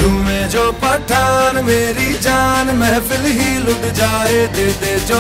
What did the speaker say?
झूमे जो पठान मेरी जान महफिल ही लुट जाए दे दे जो